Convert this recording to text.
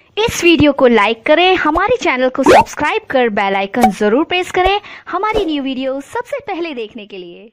इस video को लाइक करें, हमारे चैनल को सब्सक्राइब कर बेल आइकन जरूर प्रेस करें हमारी न्यू वीडियो सबसे पहले देखने के लिए।